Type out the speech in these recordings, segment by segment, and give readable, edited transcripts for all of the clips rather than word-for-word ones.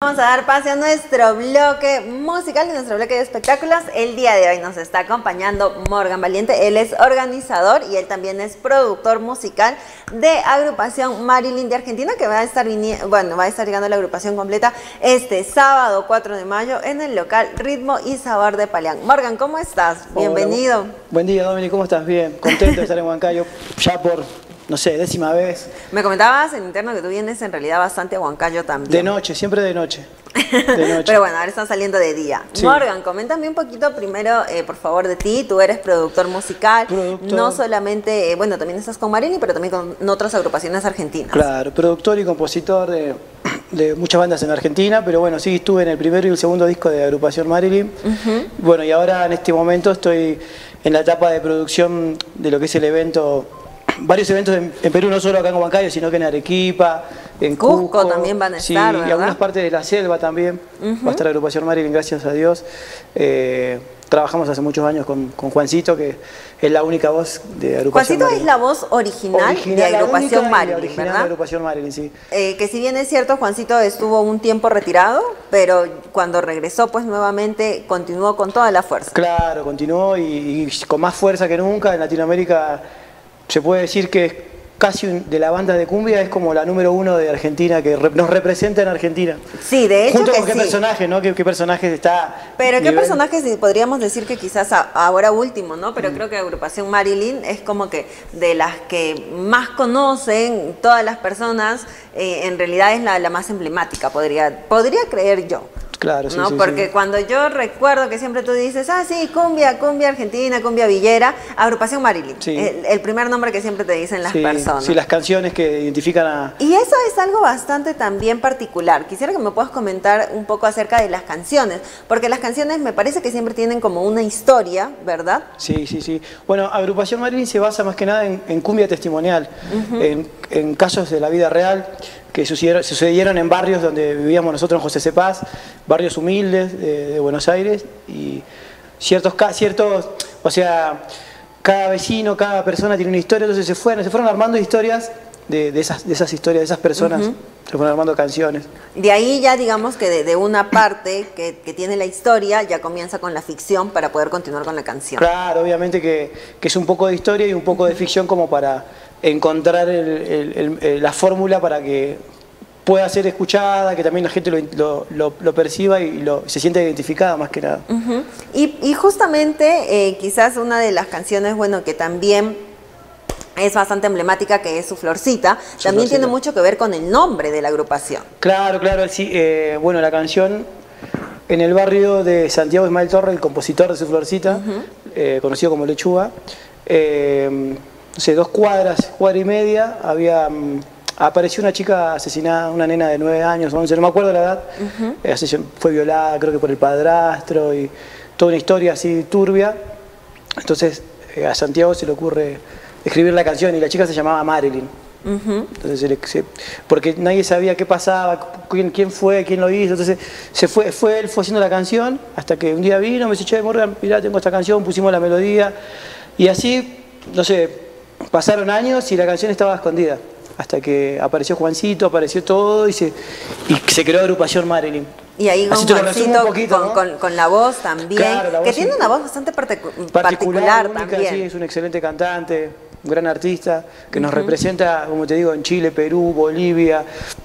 Vamos a dar pase a nuestro bloque musical y nuestro bloque de espectáculos. El día de hoy nos está acompañando Morgan Valiente. Él es organizador y él también es productor musical de agrupación Marilyn de Argentina, que va a estar llegando a la agrupación completa este sábado 4 de mayo en el local Ritmo y Sabor de Palián. Morgan, ¿cómo estás? Bienvenido. Hola, buen día, Dominic, ¿cómo estás? Bien, contento de estar en Huancayo ya por, no sé, 10ª vez. Me comentabas en interno que tú vienes en realidad bastante a Huancayo también. De noche, siempre de noche. De noche. Pero bueno, ahora están saliendo de día. Sí. Morgan, coméntame un poquito primero, por favor, de ti. Tú eres productor musical. No solamente, bueno, también estás con Marilyn, pero también con otras agrupaciones argentinas. Claro, productor y compositor de muchas bandas en Argentina, pero bueno, sí estuve en el primero y el segundo disco de agrupación Marilyn. Bueno, y ahora en este momento estoy en la etapa de producción de lo que es el evento, varios eventos en Perú, no solo acá en Huancayo, sino que en Arequipa, en Cusco también van a estar, sí, ¿verdad? Y algunas partes de la selva también. Va a estar la agrupación Marilyn, gracias a Dios. Trabajamos hace muchos años con Juancito, que es la única voz de agrupación Juancito Marilyn. Es la voz original de agrupación Marilyn, ¿verdad? De agrupación Marilyn, sí. Que si bien es cierto, Juancito estuvo un tiempo retirado, pero cuando regresó, pues nuevamente continuó con toda la fuerza. Claro, continuó y con más fuerza que nunca. En Latinoamérica se puede decir que casi de la banda de cumbia es como la número 1 de Argentina, que nos representa en Argentina. Sí, de hecho. Junto que con qué personaje, ¿no? ¿Qué personajes está? Pero qué personajes podríamos decir que quizás ahora último, ¿no? Pero creo que agrupación Marilyn es como que de las que más conocen todas las personas, en realidad es la más emblemática, podría creer yo. Claro, sí, ¿no? sí, Porque sí. Cuando yo recuerdo que siempre tú dices, ah, sí, cumbia argentina, cumbia villera, agrupación Marilyn. Sí. El primer nombre que siempre te dicen las personas. Sí, las canciones que identifican a... Y eso es algo bastante también particular. Quisiera que me puedas comentar un poco acerca de las canciones, porque las canciones me parece que siempre tienen como una historia, ¿verdad? Sí, sí, sí. Bueno, agrupación Marilyn se basa más que nada en cumbia testimonial, en casos de la vida real que sucedieron en barrios donde vivíamos nosotros en José C. Paz, barrios humildes de Buenos Aires, y o sea, cada vecino, cada persona tiene una historia, entonces se fueron armando historias de esas historias, de esas personas, se fueron armando canciones. De ahí ya digamos que de una parte que tiene la historia, ya comienza con la ficción para poder continuar con la canción. Claro, obviamente que es un poco de historia y un poco de ficción como para encontrar la fórmula para que pueda ser escuchada, que también la gente lo perciba y se sienta identificada más que nada. Y justamente quizás una de las canciones, bueno, que también es bastante emblemática, que es Su Florcita, también tiene mucho que ver con el nombre de la agrupación. Claro, sí. Bueno, la canción en el barrio de Santiago Ismael Torre, el compositor de Su Florcita, conocido como Lechuga, no sé, 2 cuadras, cuadra y media, apareció una chica asesinada, una nena de 9 años, 11, no me acuerdo la edad, fue violada creo que por el padrastro y toda una historia así turbia. Entonces a Santiago se le ocurre escribir la canción y la chica se llamaba Marilyn. Entonces, porque nadie sabía qué pasaba, quién fue, quién lo hizo, entonces él fue haciendo la canción hasta que un día vino, me dice, che, Morgan, mirá, tengo esta canción, pusimos la melodía y así, no sé, pasaron años y la canción estaba escondida, hasta que apareció Juancito, apareció todo y se creó agrupación Marilyn. Y ahí con Juancito, poquito, ¿no? con la voz también, claro, la voz tiene una voz bastante particular única, también. Sí, es un excelente cantante, un gran artista, que nos representa, como te digo, en Chile, Perú, Bolivia,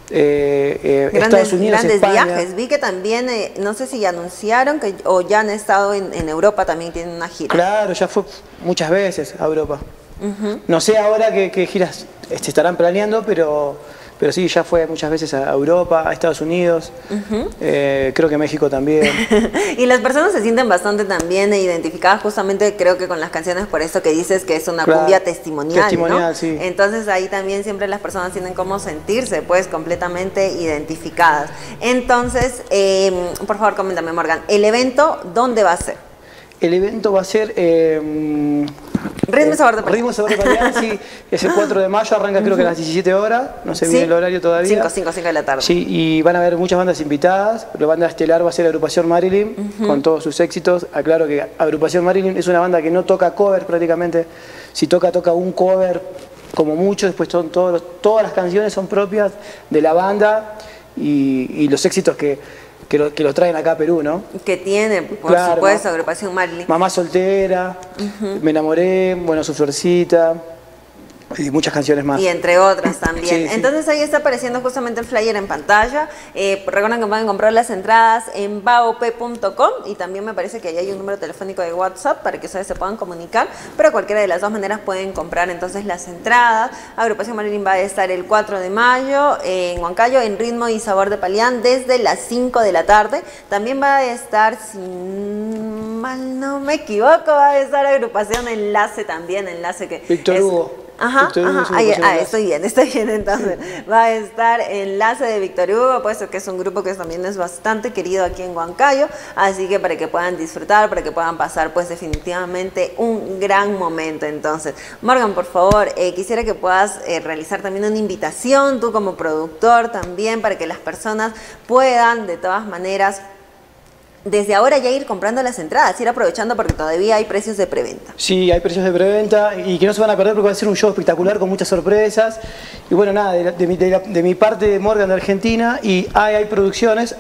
Estados Unidos, grandes España. viajes. Vi que también, no sé si ya anunciaron o ya han estado en Europa, también tienen una gira. Claro, ya fue muchas veces a Europa. No sé ahora qué giras estarán planeando, pero sí, ya fue muchas veces a Europa, a Estados Unidos, creo que México también. Y las personas se sienten bastante también identificadas justamente, creo que con las canciones, por eso que dices que es una cumbia testimonial, ¿no? Sí. Entonces ahí también siempre las personas tienen cómo sentirse, pues, completamente identificadas. Entonces, por favor, coméntame, Morgan, ¿el evento dónde va a ser? El evento va a ser... Ritmo y Sabor de Palián. Ritmo y Sabor de Palián, sí, es el 4 de mayo, arranca creo que a las 17 horas, no sé bien el horario todavía. 5 de la tarde. Sí, y van a haber muchas bandas invitadas, la banda estelar va a ser Agrupación Marilyn, con todos sus éxitos. Aclaro que Agrupación Marilyn es una banda que no toca cover prácticamente, si toca un cover como mucho, después todas las canciones son propias de la banda. y los éxitos que los traen acá a Perú, ¿no? Que tiene, por Claro, supuesto, agrupación Marilyn. Mamá soltera, Me enamoré, bueno, Su florcita y muchas canciones más. Y entre otras también. Sí, sí. Entonces ahí está apareciendo justamente el flyer en pantalla. Recuerden que pueden comprar las entradas en baop.com y también me parece que ahí hay un número telefónico de WhatsApp para que ustedes se puedan comunicar, pero cualquiera de las dos maneras pueden comprar entonces las entradas. Agrupación Marilyn va a estar el 4 de mayo en Huancayo en Ritmo y Sabor de Palián desde las 5 de la tarde. También va a estar, si mal no me equivoco, va a estar agrupación Enlace también, Enlace que Víctor Hugo. Ajá, estoy bien entonces. Va a estar Enlace de Víctor Hugo, puesto que es un grupo que también es bastante querido aquí en Huancayo, así que para que puedan disfrutar, para que puedan pasar pues definitivamente un gran momento. Entonces, Morgan, por favor, quisiera que puedas realizar también una invitación, tú como productor también, para que las personas puedan de todas maneras desde ahora ya ir comprando las entradas, ir aprovechando porque todavía hay precios de preventa. Sí, hay precios de preventa y que no se van a perder porque va a ser un show espectacular con muchas sorpresas. Y bueno, nada, de mi parte de Morgan de Argentina y hay producciones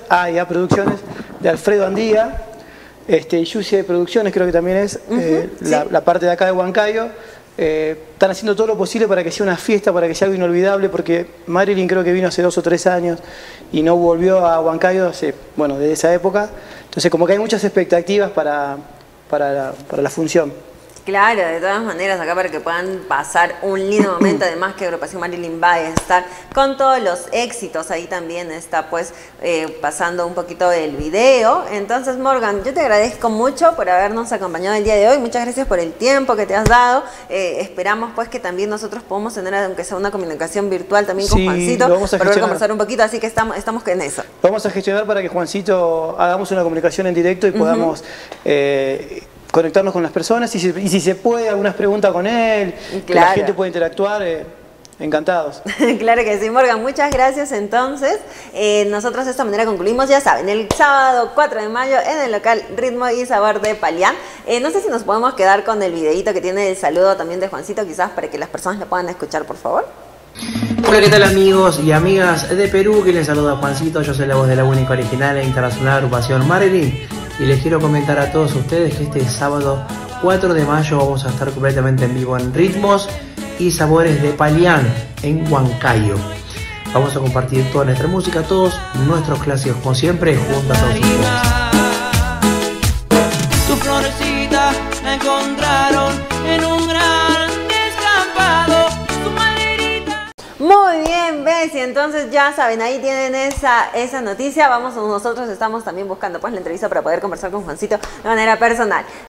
de Alfredo Andía, y Yusi de Producciones creo que también es, la parte de acá de Huancayo. Están haciendo todo lo posible para que sea una fiesta, para que sea algo inolvidable, porque Marilyn creo que vino hace 2 o 3 años y no volvió a Huancayo desde esa época. Entonces como que hay muchas expectativas para la función. Claro, de todas maneras, acá para que puedan pasar un lindo momento, además que Agrupación Marilyn va a estar con todos los éxitos, ahí también está pues pasando un poquito el video. Entonces, Morgan, yo te agradezco mucho por habernos acompañado el día de hoy, muchas gracias por el tiempo que te has dado. Esperamos pues que también nosotros podamos tener, aunque sea una comunicación virtual también con Juancito, para poder conversar un poquito, así que estamos en eso. Vamos a gestionar para que Juancito hagamos una comunicación en directo y podamos conectarnos con las personas y si se puede, algunas preguntas con él, claro, que la gente puede interactuar, encantados. Claro que sí, Morgan, muchas gracias. Entonces, nosotros de esta manera concluimos, ya saben, el sábado 4 de mayo en el local Ritmo y Sabor de Palián. No sé si nos podemos quedar con el videito que tiene el saludo también de Juancito, quizás para que las personas lo puedan escuchar, por favor. Hola, ¿qué tal amigos y amigas de Perú? Que les saluda Juancito, yo soy la voz de la única original e internacional agrupación Marilyn. Y les quiero comentar a todos ustedes que este sábado 4 de mayo vamos a estar completamente en vivo en Ritmos y Sabores de Palián, en Huancayo. Vamos a compartir toda nuestra música, todos nuestros clásicos, como siempre, junto a todos ustedes. Tu florecita la encontraron en un gran descampado. Muy bien, Bessie, entonces ya saben, ahí tienen esa noticia. Nosotros estamos también buscando pues la entrevista para poder conversar con Juancito de manera personal.